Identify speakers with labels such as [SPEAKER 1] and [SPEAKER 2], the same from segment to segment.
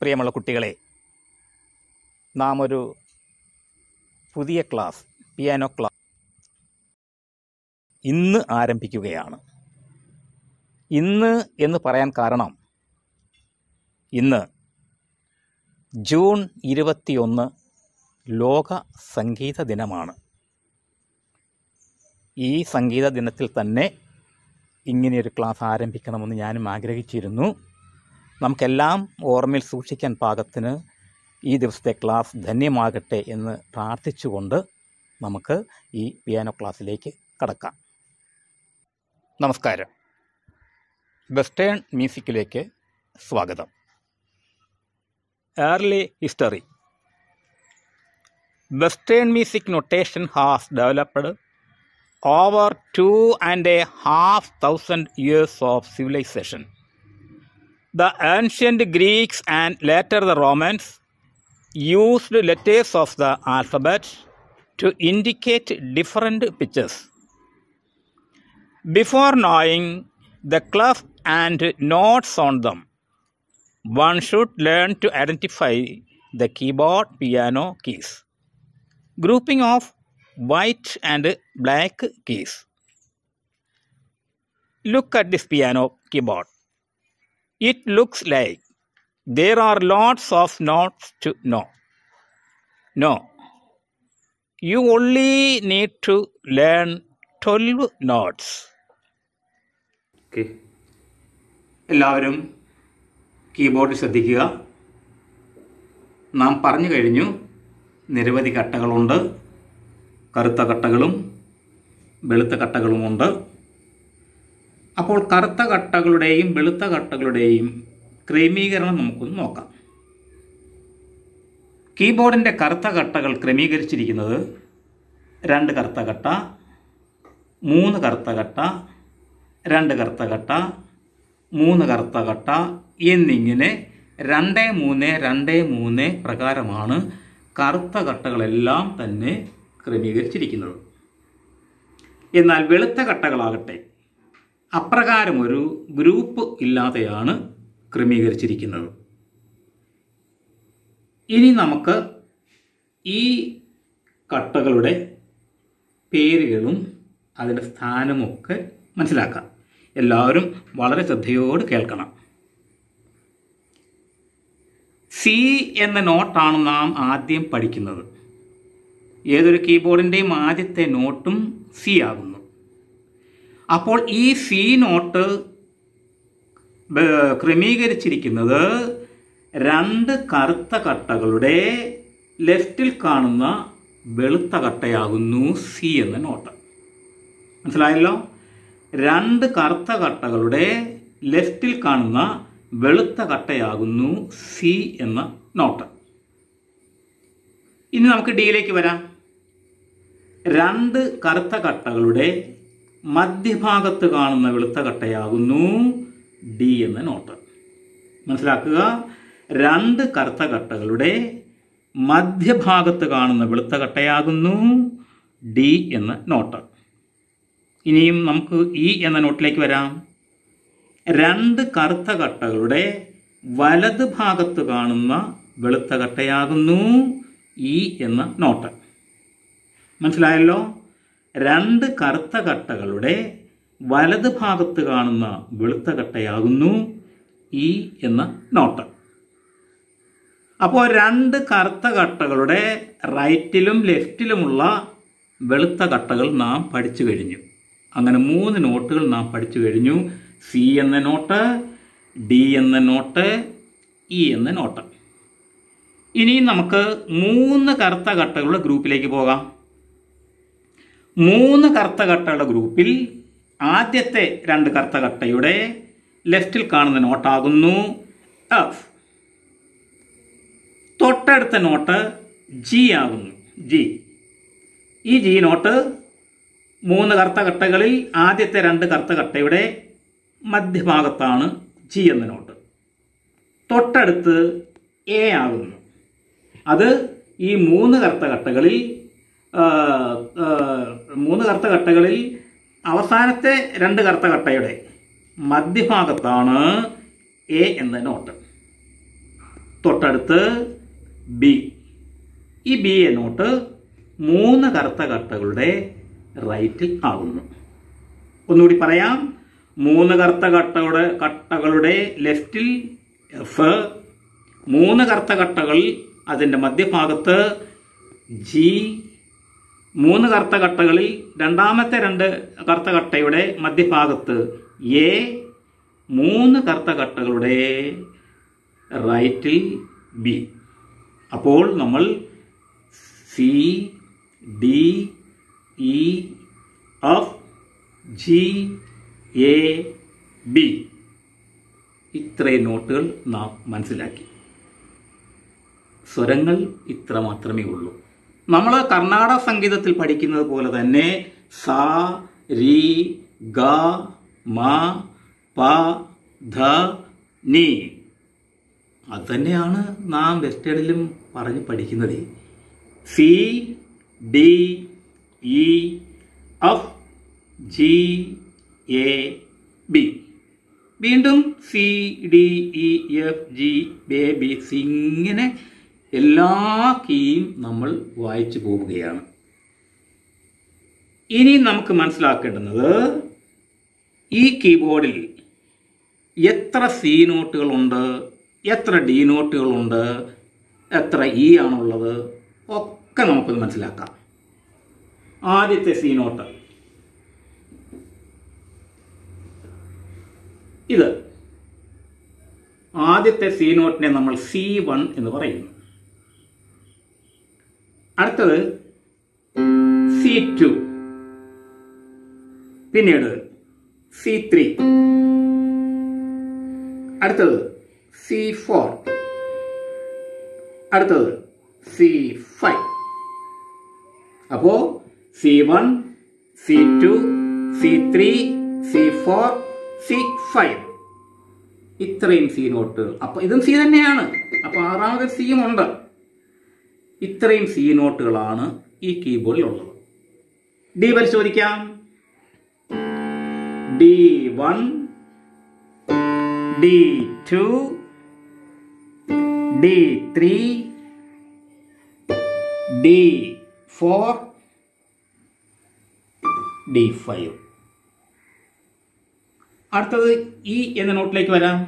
[SPEAKER 1] പ്രിയമുള്ള കുട്ടികളെ, നാം ഒരു പുതിയ ക്ലാസ്, പിയാനോ ക്ലാസ് ഇന്ന് ആരംഭിക്കുകയാണ്. ഇന്ന് എന്ന് പറയാൻ കാരണം, ഇന്ന് ജൂൺ 21 ലോക സംഗീത ദിനമാണ്. ഈ സംഗീത ദിനത്തിൽ തന്നെ ഇങ്ങനെയൊരു ക്ലാസ് ആരംഭിക്കണമെന്ന് ഞാനും ആഗ്രഹിച്ചിരുന്നു. നമുക്കെല്ലാം ഓർമ്മയിൽ സൂക്ഷിക്കാൻ പാകത്തിന് ഈ ദിവസത്തെ ക്ലാസ് ധന്യമാകട്ടെ എന്ന് പ്രാർത്ഥിച്ചുകൊണ്ട് നമുക്ക് ഈ പിയാനോ ക്ലാസ്സിലേക്ക് കടക്കാം. നമസ്കാരം. വെസ്റ്റേൺ മ്യൂസിക്കിലേക്ക് സ്വാഗതം. Early history. Western music notation has developed over 2,500 years of civilization. The ancient Greeks and later the Romans used letters of the alphabet to indicate different pitches. Before knowing the clef and notes on them, one should learn to identify the keyboard piano keys, grouping of white and black keys. Look at this piano keyboard. It looks like there are lots of notes to know. No, you only need to learn 12 notes. Okay. എല്ലാവരും keyboard ശ്രദ്ധിക്കുക. നാം പറഞ്ഞു കഴിഞ്ഞു, നിരവധി കട്ടകളുണ്ട്. കറുത്ത കട്ടകളും വെളുത്ത കട്ടകളുമുണ്ട്. അപ്പോൾ കറുത്ത കട്ടകളുടെയും വെളുത്ത കട്ടകളുടെയും ക്രമീകരണം നമുക്കൊന്ന് നോക്കാം. കീബോർഡിൻ്റെ കറുത്ത കട്ടകൾ ക്രമീകരിച്ചിരിക്കുന്നത് 2 കറുത്ത കട്ട, 3 കറുത്ത കട്ട, 2 കറുത്ത കട്ട, 3 കറുത്ത കട്ട എന്നിങ്ങനെ 2, 3, 2, 3 പ്രകാരമാണ് കറുത്ത കട്ടകളെല്ലാം തന്നെ ക്രമീകരിച്ചിരിക്കുന്നത്. എന്നാൽ വെളുത്ത കട്ടകളാകട്ടെ അപ്രകാരം ഒരു ഗ്രൂപ്പ് ഇല്ലാതെയാണ് ക്രമീകരിച്ചിരിക്കുന്നത്. ഇനി നമുക്ക് ഈ കട്ടകളുടെ പേരുകളും അതിൻ്റെ സ്ഥാനമൊക്കെ മനസ്സിലാക്കാം. എല്ലാവരും വളരെ ശ്രദ്ധയോട് കേൾക്കണം. സി എന്ന നോട്ടാണ് നാം ആദ്യം പഠിക്കുന്നത്. ഏതൊരു കീബോർഡിൻ്റെയും ആദ്യത്തെ നോട്ടും സി ആകുന്നു. അപ്പോൾ ഈ സി നോട്ട് ക്രമീകരിച്ചിരിക്കുന്നത് 2 കറുത്ത കട്ടകളുടെ ലെഫ്റ്റിൽ കാണുന്ന വെളുത്ത കട്ടയാകുന്നു സി എന്ന നോട്ട്. മനസ്സിലായല്ലോ? 2 കറുത്ത കട്ടകളുടെ ലെഫ്റ്റിൽ കാണുന്ന വെളുത്ത കട്ടയാകുന്നു സി എന്ന നോട്ട്. ഇനി നമുക്ക് ഡിയിലേക്ക് വരാം. 2 കറുത്ത കട്ടകളുടെ മധ്യഭാഗത്ത് കാണുന്ന വെളുത്ത കട്ടയാകുന്നു ഡി എന്ന നോട്ട്. മനസ്സിലാക്കുക, 2 കറുത്ത കട്ടകളുടെ മധ്യഭാഗത്ത് കാണുന്ന വെളുത്ത കട്ടയാകുന്നു ഡി എന്ന നോട്ട്. ഇനിയും നമുക്ക് ഇ എന്ന നോട്ടിലേക്ക് വരാം. 2 കറുത്ത കട്ടകളുടെ വലത് ഭാഗത്ത് കാണുന്ന വെളുത്ത കട്ടയാകുന്നു ഇ എന്ന നോട്ട്. മനസ്സിലായല്ലോ? 2 കറുത്ത കട്ടകളുടെ വലത് ഭാഗത്ത് കാണുന്ന വെളുത്ത കട്ടയാകുന്നു ഇ എന്ന നോട്ട്. അപ്പോൾ 2 കറുത്ത കട്ടകളുടെ റൈറ്റിലും ലെഫ്റ്റിലുമുള്ള വെളുത്ത കട്ടകൾ നാം പഠിച്ചു കഴിഞ്ഞു. അങ്ങനെ 3 നോട്ടുകൾ നാം പഠിച്ചു കഴിഞ്ഞു. സി എന്ന നോട്ട്, ഡി എന്ന നോട്ട്, ഇ എന്ന നോട്ട്. ഇനി നമുക്ക് 3 കറുത്ത കട്ടകളുടെ ഗ്രൂപ്പിലേക്ക് പോകാം. 3 കറുത്ത കട്ടകളുടെ ഗ്രൂപ്പിൽ ആദ്യത്തെ 2 കറുത്ത കട്ടയുടെ ലെഫ്റ്റിൽ കാണുന്ന നോട്ടാകുന്നു എഫ്. തൊട്ടടുത്ത നോട്ട് ജി ആകുന്നു, ജി. ഈ ജി നോട്ട് 3 കറുത്ത കട്ടകളിൽ ആദ്യത്തെ 2 കറുത്ത കട്ടയുടെ മധ്യഭാഗത്താണ് ജി എന്ന നോട്ട്. തൊട്ടടുത്ത് എ ആകുന്നു. അത് ഈ 3 കറുത്ത കട്ടകളിൽ അവസാനത്തെ 2 കറുത്ത കട്ടയുടെ മധ്യഭാഗത്താണ് എ എന്ന നോട്ട്. തൊട്ടടുത്ത് ബി. ഈ ബി നോട്ട് 3 കറുത്ത കട്ടകളുടെ റൈറ്റിൽ ആകുന്നു. ഒന്നുകൂടി പറയാം. 3 കറുത്ത കട്ടകളുടെ ലെഫ്റ്റിൽ എഫ്, 3 കറുത്ത കട്ടകൾ അതിൻ്റെ മധ്യഭാഗത്ത് ജി, 3 കറുത്ത കട്ടകളിൽ രണ്ടാമത്തെ 2 കറുത്ത കട്ടയുടെ മധ്യഭാഗത്ത് എ, 3 കറുത്ത കട്ടകളുടെ റൈറ്റിൽ ബി. അപ്പോൾ നമ്മൾ C, D, E, F, G, A, B ഇത്രയും നോട്ടുകൾ നാം മനസ്സിലാക്കി. സ്വരങ്ങൾ ഇത്ര മാത്രമേ ഉള്ളൂ. നമ്മൾ കർണാടക സംഗീതത്തിൽ പഠിക്കുന്നത് പോലെ തന്നെ സ, രി, ഗ, മ, പ, ധ, നി. അതുതന്നെയാണ് നാം വെസ്റ്റേണിലും പറഞ്ഞ് പഠിക്കുന്നത്. C, D, E, F, G, A, B. വീണ്ടും C, D, E, F, G, A, B, C ഇങ്ങനെ എല്ലാ കീയും നമ്മൾ വായിച്ചു പോവുകയാണ്. ഇനി നമുക്ക് മനസ്സിലാക്കേണ്ടുന്നത് ഈ കീബോർഡിൽ എത്ര സി നോട്ടുകളുണ്ട്, എത്ര ഡി നോട്ടുകളുണ്ട്, എത്ര ഇ ആണുള്ളത് ഒക്കെ നമുക്കൊന്ന് മനസ്സിലാക്കാം. ആദ്യത്തെ സി നോട്ട് ഇത്. ആദ്യത്തെ സി നോട്ടിനെ നമ്മൾ C1 എന്ന് പറയുന്നു. അടുത്തത് C2, പിന്നീട് C3, അടുത്തത് C4, അടുത്തത് C5. അപ്പോ C1, C2, C3, C4, C5 ഇത്രയും സി നോട്ടുകൾ. അപ്പൊ ഇതും സി തന്നെയാണ്. അപ്പൊ 6ാമത് സിയും ഉണ്ട്. ഇത്രയും സി നോട്ടുകളാണ് ഈ കീബോർഡിൽ ഉള്ളത്. ഡി പരിശോധിക്കാം. D1, D2, D3, D4, D5. അടുത്തത് ഇ എന്ന നോട്ടിലേക്ക് വരാം.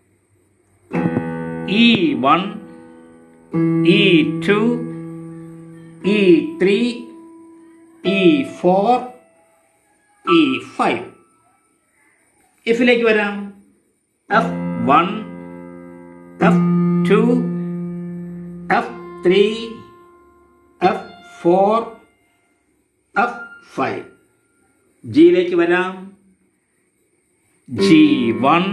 [SPEAKER 1] E1, E2, E3, E4, E5. എഫിലേക്ക് വരാം. F1, F2, F3, F4, F5. ജിയിലേക്ക് വരാം. G1,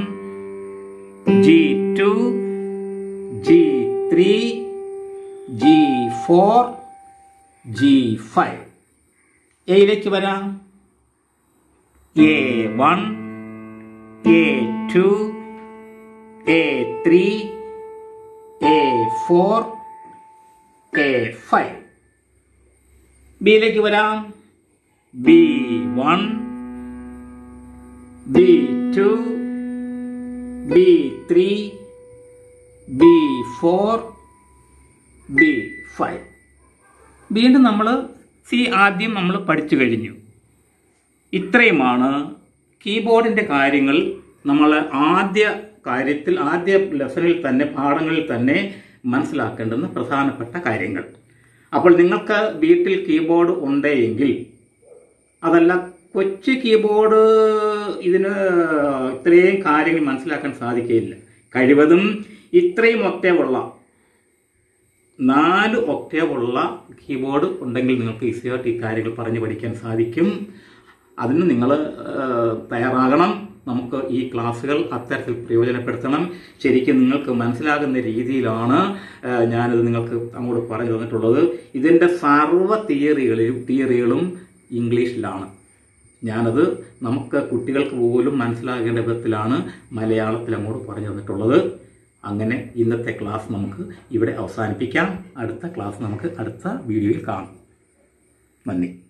[SPEAKER 1] G2, G3, G4, G5. എയിലേക്ക് വരാം. A1, A2, A3, A4, A5. ബിയിലേക്ക് വരാം. B1, B2, B3, B4, B5. വീണ്ടും നമ്മൾ സി ആദ്യം നമ്മൾ പഠിച്ചു കഴിഞ്ഞു. ഇത്രയുമാണ് കീബോർഡിൻ്റെ കാര്യങ്ങൾ. നമ്മൾ ആദ്യ ലെസണിൽ തന്നെ, പാഠങ്ങളിൽ തന്നെ മനസ്സിലാക്കേണ്ടുന്ന പ്രധാനപ്പെട്ട കാര്യങ്ങൾ. അപ്പോൾ നിങ്ങൾക്ക് വീട്ടിൽ കീബോർഡ് ഉണ്ടെങ്കിൽ, അതല്ല കൊച്ചു കീബോർഡ്, ഇതിന് ഇത്രയും കാര്യങ്ങൾ മനസ്സിലാക്കാൻ സാധിക്കുകയില്ല. കഴിവതും ഇത്രയും ഒക്ടേവുള്ള 4 ഒക്ടേവുള്ള കീബോർഡ് ഉണ്ടെങ്കിൽ നിങ്ങൾക്ക് ഈസിയായിട്ട് ഈ കാര്യങ്ങൾ പറഞ്ഞു പഠിക്കാൻ സാധിക്കും. അതിന് നിങ്ങൾ തയ്യാറാകണം. നമുക്ക് ഈ ക്ലാസ്സുകൾ അത്തരത്തിൽ പ്രയോജനപ്പെടുത്തണം. ശരിക്കും നിങ്ങൾക്ക് മനസ്സിലാകുന്ന രീതിയിലാണ് ഞാനിത് നിങ്ങൾക്ക് അങ്ങോട്ട് പറഞ്ഞു തന്നിട്ടുള്ളത്. ഇതിൻ്റെ സർവ്വ തിയറികളും ഇംഗ്ലീഷിലാണ്. ഞാനത് നമുക്ക് കുട്ടികൾക്ക് പോലും മനസ്സിലാകേണ്ട വിധത്തിലാണ് മലയാളത്തിൽ അങ്ങോട്ട് പറഞ്ഞു തന്നിട്ടുള്ളത്. അങ്ങനെ ഇന്നത്തെ ക്ലാസ് നമുക്ക് ഇവിടെ അവസാനിപ്പിക്കാം. അടുത്ത ക്ലാസ് നമുക്ക് അടുത്ത വീഡിയോയിൽ കാണാം. നന്ദി.